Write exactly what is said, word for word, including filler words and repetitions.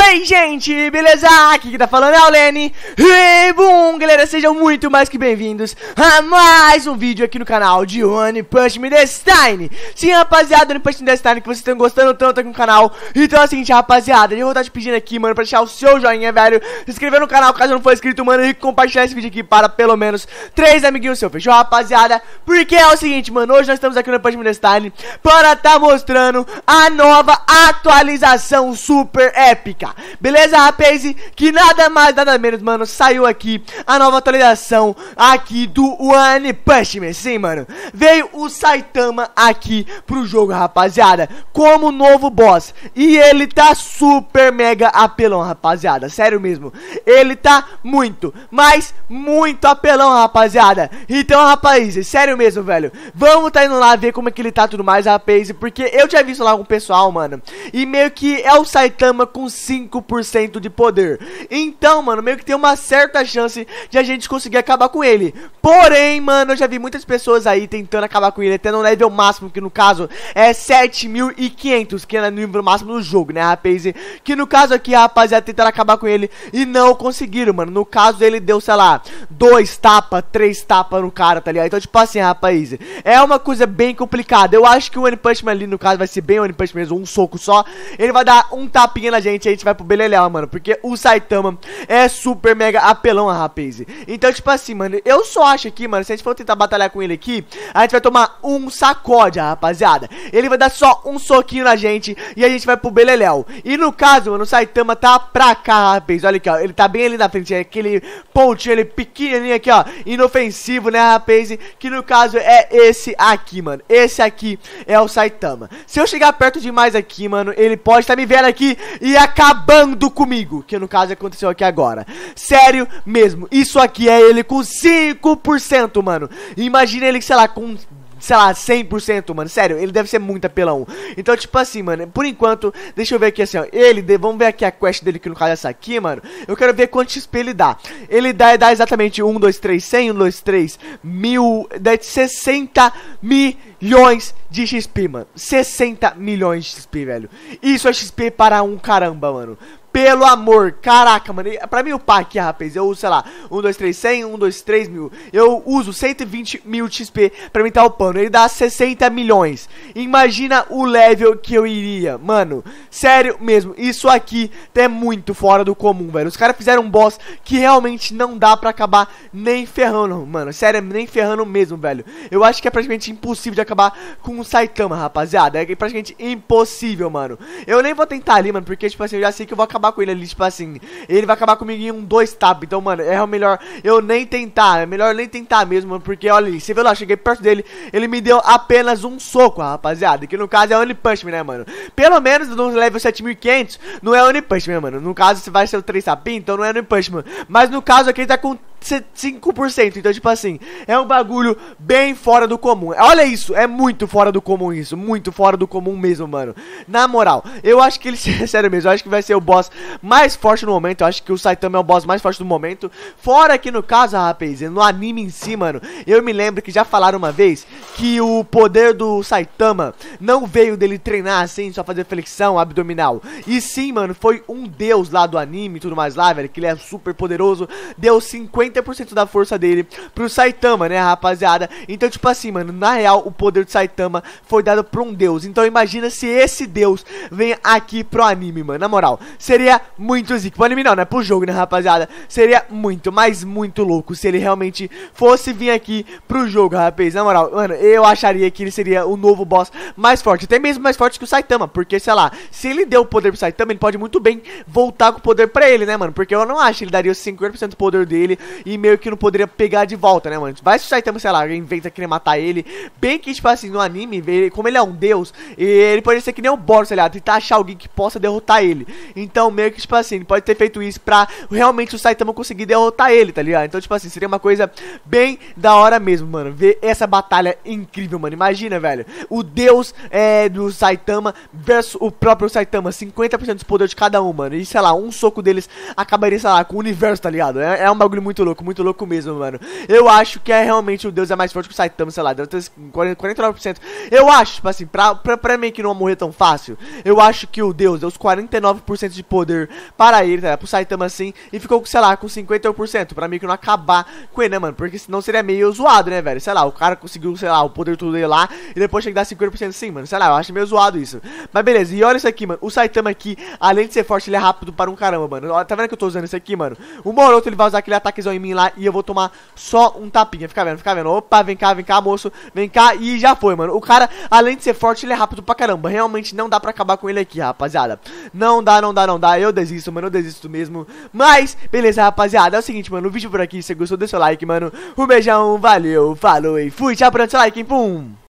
aí, gente, beleza? Aqui que tá falando é o Lenny. E bom, galera, sejam muito mais que bem-vindos a mais um vídeo aqui no canal de One Punch Man The Stein. Sim, rapaziada, One Punch Man The Stein, que vocês estão gostando tanto aqui no canal. Então é o seguinte, rapaziada, eu vou estar te pedindo aqui, mano, pra deixar o seu joinha, velho, se inscrever no canal caso não for inscrito, mano, e compartilhar esse vídeo aqui para pelo menos três amiguinhos seus, fechou, rapaziada? Porque é o seguinte, mano, hoje nós estamos aqui no One Punch Man The Stein para tá mostrando a nova atualização super épica, beleza, rapaz? Que nada mais, nada menos, mano, saiu aqui a nova atualização aqui do One Punch Man. Sim, mano, veio o Saitama aqui pro jogo, rapaziada, como novo boss. E ele tá super mega apelão, rapaziada, sério mesmo. Ele tá muito, mas muito apelão, rapaziada. Então, rapaz, sério mesmo, velho, vamos tá indo lá ver como é que ele tá tudo mais, rapaz, porque eu tinha visto lá com o pessoal, mano, e meio que é o Saitama com cinco por cento de poder. Então, mano, meio que tem uma certa chance de a gente conseguir acabar com ele. Porém, mano, eu já vi muitas pessoas aí tentando acabar com ele até no level máximo, que no caso é sete mil e quinhentos, que é no nível máximo do jogo, né, rapaz? Que no caso aqui, rapaziada, tentaram acabar com ele e não conseguiram, mano. No caso, ele deu, sei lá, dois tapas, três tapas no cara, tá ligado? Então, tipo assim, rapaz, é uma coisa bem complicada. Eu acho que o One Punch Man ali, no caso, vai ser bem o One Punch Man mesmo, um soco só. Ele vai dar um tapinha na gente e a gente vai pro beleléu, mano, porque o Saitama é super mega apelão, rapaz. Então, tipo assim, mano, eu só acho aqui, mano, se a gente for tentar batalhar com ele aqui, a gente vai tomar um sacode, rapaziada. Ele vai dar só um soquinho na gente e a gente vai pro beleléu. E no caso, mano, o Saitama tá pra cá, rapaz. Olha aqui, ó, ele tá bem ali na frente, é aquele pontinho ali pequenininho aqui, ó, inofensivo, né, rapaz? Que no caso é esse aqui, mano. Esse aqui é o Saitama. Se eu chegar perto demais aqui, mano, ele pode estar tá me vendo aqui e acabando comigo, que no caso aconteceu aqui agora. Sério mesmo, isso aqui é ele com cinco por cento, mano. Imagina ele, sei lá, com, sei lá, cem por cento, mano. Sério, ele deve ser muito apelão. Então, tipo assim, mano, por enquanto, deixa eu ver aqui assim, ó. Ele, vamos ver aqui a quest dele, que no caso é essa aqui, mano. Eu quero ver quanto X P ele dá. Ele dá, dá exatamente um, dois, três, cem, um, dois, três, mil, dá sessenta milhões de X P, mano. sessenta milhões de X P, velho. Isso é X P para um caramba, mano. Pelo amor, caraca, mano, pra mim o pá aqui, rapaz, eu uso, sei lá, um, dois, três, cem, um, dois, três mil. Eu uso cento e vinte mil X P pra mim tá upando. Ele dá sessenta milhões. Imagina o level que eu iria, mano. Sério mesmo, isso aqui é muito fora do comum, velho. Os caras fizeram um boss que realmente não dá pra acabar nem ferrando, mano. Sério, nem ferrando mesmo, velho. Eu acho que é praticamente impossível de acabar com o Saitama, rapaziada. É praticamente impossível, mano. Eu nem vou tentar ali, mano, porque, tipo assim, eu já sei que eu vou acabar com ele ali, tipo assim, ele vai acabar comigo em um, dois tapas. Então, mano, é o melhor eu nem tentar, é melhor nem tentar mesmo, mano, porque, olha ali, você viu lá, cheguei perto dele, ele me deu apenas um soco, rapaziada, que no caso é One Punch Man, né, mano? Pelo menos no level sete mil e quinhentos não é One Punch Man, mano. No caso, se vai ser o três tapinhos, então não é One Punch Man. Mas no caso aqui ele tá com cinco por cento, então tipo assim, é um bagulho bem fora do comum. Olha isso, é muito fora do comum isso, muito fora do comum mesmo, mano. Na moral, eu acho que ele, sério mesmo, eu acho que vai ser o boss mais forte no momento. Eu acho que o Saitama é o boss mais forte do momento. Fora que no caso, rapaz, no anime em si, mano, eu me lembro que já falaram uma vez que o poder do Saitama não veio dele treinar assim, só fazer flexão abdominal, e sim, mano, foi um deus lá do anime e tudo mais lá, velho, que ele é super poderoso, deu cinquenta por cento da força dele pro Saitama, né, rapaziada? Então, tipo assim, mano, na real, o poder do Saitama foi dado pra um deus. Então, imagina se esse deus vem aqui pro anime, mano. Na moral, seria muito zico. Pro anime não, né? Pro jogo, né, rapaziada? Seria muito, mas muito louco se ele realmente fosse vir aqui pro jogo, rapaz. Na moral, mano, eu acharia que ele seria o novo boss mais forte. Até mesmo mais forte que o Saitama. Porque, sei lá, se ele deu o poder pro Saitama, ele pode muito bem voltar com o poder pra ele, né, mano? Porque eu não acho que ele daria os cinquenta por cento do poder dele e meio que não poderia pegar de volta, né, mano? Vai se o Saitama, sei lá, inventa querer matar ele. Bem que, tipo assim, no anime, ele, como ele é um deus, ele pode ser que nem o Boros, sei lá, tentar achar alguém que possa derrotar ele. Então, meio que, tipo assim, ele pode ter feito isso pra realmente o Saitama conseguir derrotar ele, tá ligado? Então, tipo assim, seria uma coisa bem da hora mesmo, mano, ver essa batalha incrível, mano. Imagina, velho, o deus é, do Saitama versus o próprio Saitama, cinquenta por cento dos poderes de cada um, mano. E, sei lá, um soco deles acabaria, sei lá, com o universo, tá ligado? É, é um bagulho muito louco. louco, muito louco mesmo, mano. Eu acho que é realmente o Deus é mais forte que o Saitama, sei lá, deve ter quarenta e nove por cento. Eu acho, tipo assim, pra, pra, pra mim que não morrer tão fácil, eu acho que o Deus deu os quarenta e nove por cento de poder para ele, tá? Pro Saitama assim, e ficou, sei lá, com cinquenta e um por cento, pra mim que não acabar com ele, né, mano? Porque senão seria meio zoado, né, velho? Sei lá, o cara conseguiu, sei lá, o poder tudo dele lá, e depois chega a dar cinquenta por cento sim, mano. Sei lá, eu acho meio zoado isso. Mas beleza, e olha isso aqui, mano. O Saitama aqui, além de ser forte, ele é rápido para um caramba, mano. Ó, tá vendo que eu tô usando isso aqui, mano? O Moroto, ele vai usar aquele ataquezão em mim lá, e eu vou tomar só um tapinha. Fica vendo, fica vendo. Opa, vem cá, vem cá, moço. Vem cá, e já foi, mano. O cara, além de ser forte, ele é rápido pra caramba. Realmente não dá pra acabar com ele aqui, rapaziada. Não dá, não dá, não dá. Eu desisto, mano, eu desisto mesmo. Mas, beleza, rapaziada. É o seguinte, mano, o vídeo por aqui. Se você gostou, deixa o like, mano. Um beijão, valeu, falou e fui. Tchau, pra seu like, hein? Pum!